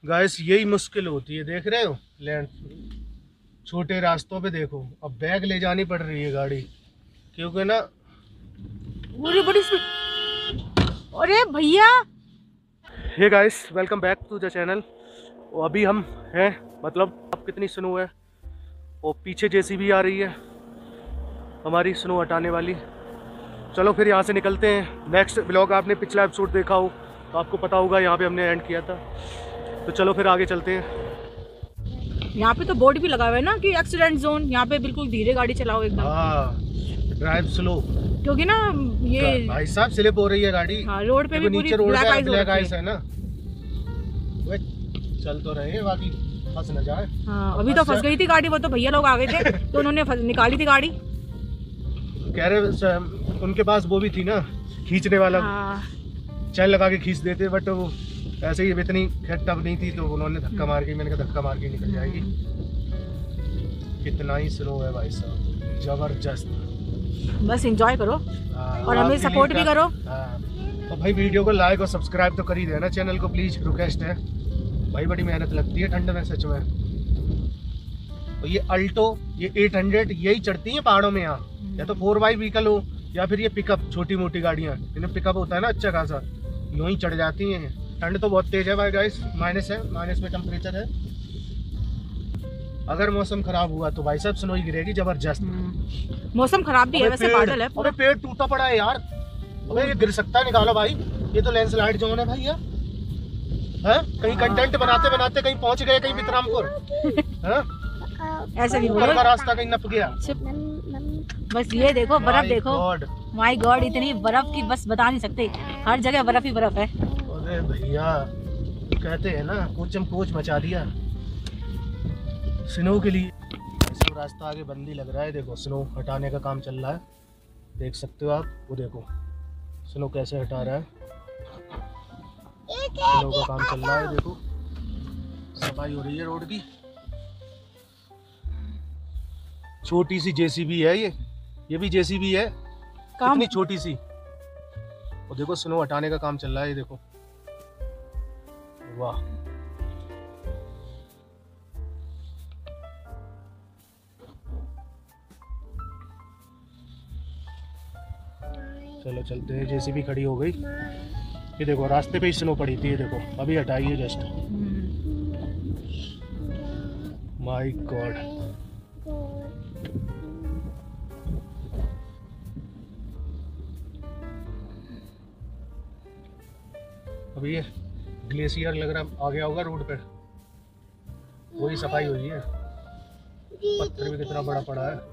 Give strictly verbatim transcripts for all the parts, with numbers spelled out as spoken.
Guys यही मुश्किल होती है, देख रहे हो लैंड छोटे रास्तों पे देखो, अब बैग ले जानी पड़ रही है गाड़ी क्योंकि ना पूरी बड़ी स्पीड। अरे भैया, hey guys welcome back to the channel. अभी हम हैं मतलब अब कितनी स्नो है और पीछे जेसीबी आ रही है हमारी स्नो हटाने वाली। चलो फिर यहाँ से निकलते हैं। नेक्स्ट ब्लॉग आपने पिछला एपिसोड देखा हो तो आपको पता होगा यहाँ पे हमने एंड किया था। तो चलो फिर आगे चलते हैं। यहाँ पे तो बोर्ड भी लगा हुआ है ना कि एक्सीडेंट जोन। यहाँ पे बिल्कुल धीरे गाड़ी चलाओ एकदम। हाँ, ड्राइव स्लो, क्योंकि ना ये भाई साहब स्लिप हो रही है गाड़ी। हाँ, रोड पे भी पूरी नीचे road black ice black ice है ना, वे चल तो रहे हैं बाकी फंस न जाए। हाँ, अभी तो फंस गई थी गाड़ी, वो तो भैया लोग आ गए थे तो उन्होंने निकाली थी गाड़ी। कह रहे उनके पास वो भी थी ना खींचने वाला, हाँ। चैन लगा के खींच देते, बट वो ऐसे ही इतनी टफ नहीं थी तो उन्होंने धक्का मार के, मैंने कहा धक्का मार के निकल जाएगी। कितना ही स्लो है भाई साहब, जबरदस्त। बस एंजॉय करो और हमें सपोर्ट भी करो। हाँ, तो भाई वीडियो को लाइक और सब्सक्राइब तो कर ही देना, चैनल को प्लीज रिक्वेस्ट है भाई, बड़ी मेहनत लगती है ठंड में सच में। तो ये अल्टो, ये एट हंड्रेड यही चढ़ती हैं पहाड़ों में यहाँ, या तो फोर बाई व्हीकल हो या फिर ये पिकअप, छोटी मोटी गाड़ियाँ, इन्हें पिकअप होता है ना अच्छा खासा, यूँ ही चढ़ जाती हैं। ठंड तो बहुत तेज है भाई गाइस, माइनस है, माइनस में टेम्परेचर है। अगर मौसम खराब हुआ तो भाई साहब स्नो ही गिरेगी जबरदस्त। मौसम खराब भी है वैसे, बादल है। अबे पेड़ टूटा पड़ा है यार, अबे ये गिर सकता है, निकालो भाई। ये तो लैंडस्लाइड जोन है भैया, है कहीं कंटेंट बनाते बनाते कहीं पहुंच गए, कहीं वितरामपुर ऐसे नहीं बोलो, रास्ता कहीं नप गया। बस ये देखो बर्फ, देखो माय गॉड, इतनी बर्फ की बस बता नहीं सकते, हर जगह बर्फ ही बर्फ है। अरे भैया कहते हैं ना कोचम कोच मचा दिया स्नो के लिए। सब रास्ता आगे बंद ही लग रहा है, देखो स्नो हटाने का काम चल रहा है, देख सकते हो आप। वो देखो स्नो कैसे हटा रहा है, स्नो का काम चल रहा है, देखो सफाई हो रही है रोड की। छोटी सी जेसीबी है ये ये भी जेसीबी है, कितनी छोटी सी। और देखो स्नो हटाने का काम चल रहा है, ये देखो, वाह। चलो चलते हैं, जेसीबी खड़ी हो गई। ये देखो रास्ते पे ही स्नो पड़ी थी, ये देखो अभी हटाई है जस्ट। माय गॉड, अभी ये ग्लेशियर लग रहा आ गया होगा रोड पे, वही सफाई हुई है। पत्थर भी कितना बड़ा पड़ा है।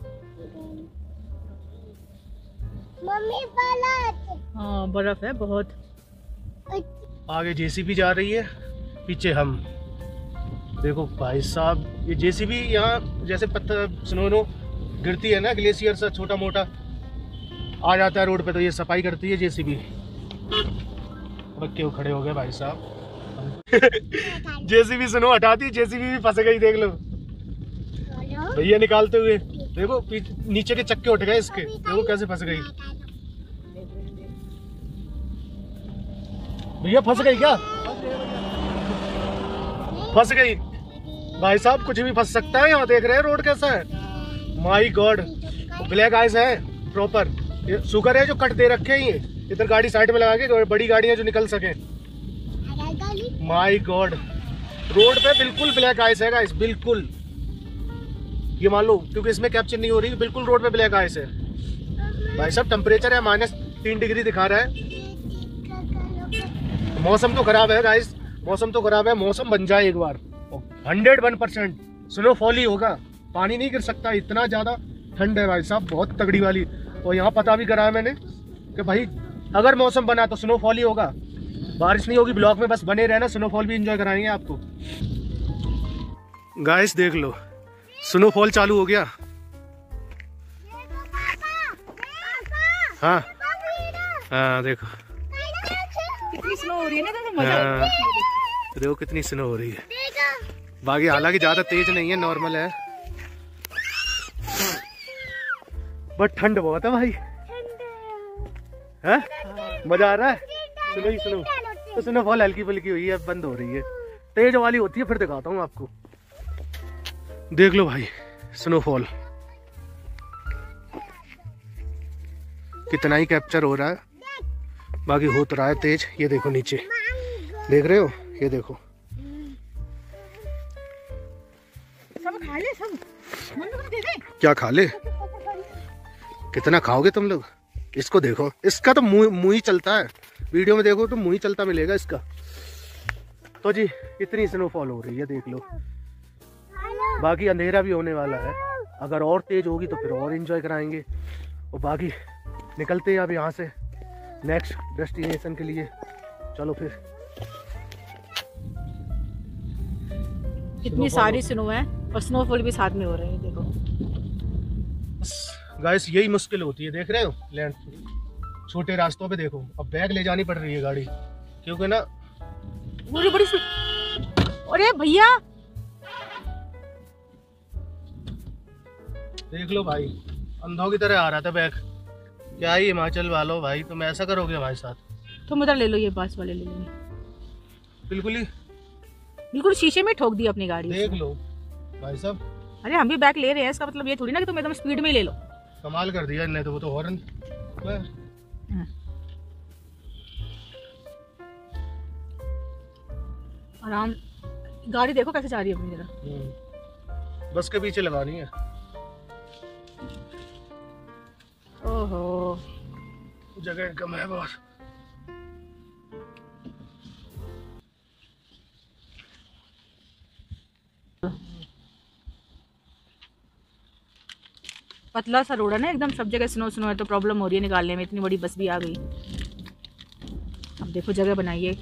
मम्मी हाँ, बर्फ है बहुत। आगे जेसीबी जा रही है, पीछे हम। देखो भाई साहब, ये जेसीबी यहाँ जैसे पत्थर स्नो नो गिरती है ना, ग्लेशियर से छोटा मोटा आ जाता है रोड पे, तो ये सफाई करती है जेसीबी। क्यों खड़े हो गए भाई साहब जेसीबी स्नो हटाती, जेसीबी भी फंस गई, देख लो भैया निकालते हुए। देखो नीचे के चक्के उठ गए इसके, देखो कैसे फंस गई। भैया फंस गई क्या? फंस गई भाई साहब, कुछ भी फंस सकता है यहाँ, देख रहे हैं रोड कैसा है। माय गॉड, ब्लैक आइस है प्रॉपर। ये शुगर है जो कट दे रखे हैं, ये इधर गाड़ी साइड में लगा के, बड़ी गाड़ियां जो निकल सके। माय गॉड, रोड पे बिल्कुल ब्लैक आइस है गाइस, बिल्कुल। ये मान लो क्योंकि इसमें कैप्चर नहीं हो रही, बिल्कुल रोड पे ब्लैक आइस है भाई साहब। टेम्परेचर है माइनस तीन डिग्री दिखा रहा है। मौसम तो खराब है गाइस, मौसम तो खराब है। मौसम बन जाए एक बार, हंड्रेड वन परसेंट स्नोफॉल ही होगा, पानी नहीं गिर सकता, इतना ज्यादा ठंड है भाई साहब, बहुत तगड़ी वाली। और यहाँ पता भी कराया मैंने कि भाई अगर मौसम बना तो स्नोफॉल ही होगा, बारिश नहीं होगी। ब्लॉक में बस बने रहना, स्नोफॉल भी एंजॉय कराएंगे आपको। गाइस देख लो स्नोफॉल चालू हो गया। हाँ हाँ देखो कितनी स्नो हो रही है ना, तो मजा आ रहा है। देखो कितनी स्नो हो रही है। बाकी हालांकि ज्यादा तेज नहीं है, नॉर्मल है, बट ठंड बहुत है भाई। है मजा आ रहा है। सुनो ही सुनो, तो स्नोफॉल हल्की फुल्की हुई है, अब बंद हो रही है। तेज वाली होती है, फिर दिखाता हूँ आपको। देख लो भाई स्नोफॉल कितना ही कैप्चर हो रहा है, बाकी हो तो रहा है तेज। ये देखो नीचे, देख रहे हो, ये देखो। सब खा ले, सब दे दे। क्या खा ले? कितना खाओगे तुम लोग? इसको देखो, इसका तो मुंह मुंह ही चलता है, वीडियो में देखो तो मुंह ही चलता मिलेगा इसका। तो जी इतनी स्नोफॉल हो रही है, देख लो। बाकी अंधेरा भी होने वाला है, अगर और तेज होगी तो फिर और एंजॉय कराएंगे। और बाकी निकलते हैं अब यहाँ से नेक्स्ट डेस्टिनेशन के लिए। चलो फिर। कितनी सारी स्नो है और स्नोफॉल भी साथ में हो रहे हैं, देखो। गाइस यही मुश्किल होती है, देख रहे हो लैंड छोटे रास्तों पे। देखो अब बैग ले जानी पड़ रही है गाड़ी, क्योंकि ना बड़ी बड़ी। अरे भैया देख लो भाई, अंधों की तरह आ रहा था बैग। क्या ही हिमाचल वालों भाई, तुम ऐसा करोगे हमारे साथ? तुम उधर ले लो, ये पास वाले ले लो। बिल्कुल ही बिल्कुल शीशे में ठोक दी अपनी गाड़ी। देख लो भाई साहब। अरे हम भी बैग ले रहे हैं, इसका मतलब ये थोड़ी ना कि तुम एकदम स्पीड में ही ले लो। कमाल कर दिया इन्हें तो, वो तो हॉर्न। आराम, गाड़ी देखो कैसे जा रही है अपनी जगह। बस के पीछे लगानी है। ओहो जगह कम है बहुत। पतला सा रोड है ना एकदम, सब जगह स्नो स्नो है तो प्रॉब्लम हो रही है निकालने में। इतनी बड़ी बस भी आ गई। अब देखो जगह बनाइए।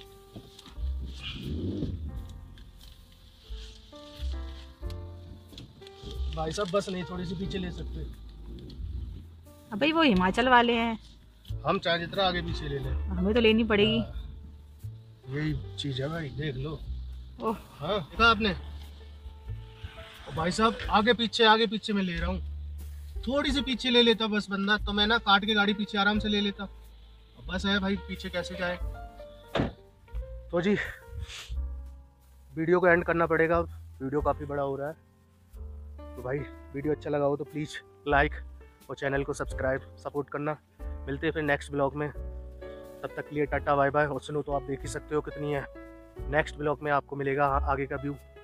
भाई साहब बस नहीं, थोड़ी सी पीछे ले सकते? अबे वो हिमाचल वाले हैं, हम चाहे जितना आगे पीछे ले लें, हमें तो लेनी पड़ेगी। यही चीज है भाई, देख लो। ओह हाँ देखा आपने? भाई साहब आगे पीछे आगे पीछे मैं ले रहा हूँ, थोड़ी सी पीछे ले लेता बस बंदा, तो मैं ना काट के गाड़ी पीछे आराम से ले लेता। बस है भाई, पीछे कैसे जाए। तो जी वीडियो को एंड करना पड़ेगा, वीडियो काफ़ी बड़ा हो रहा है। तो भाई वीडियो अच्छा लगा हो तो प्लीज़ लाइक और चैनल को सब्सक्राइब सपोर्ट करना। मिलते हैं फिर नेक्स्ट ब्लॉग में, तब तक के लिए टाटा बाय बाय। और सुनो तो आप देख ही सकते हो कितनी है। नेक्स्ट ब्लॉग में आपको मिलेगा आगे का व्यू।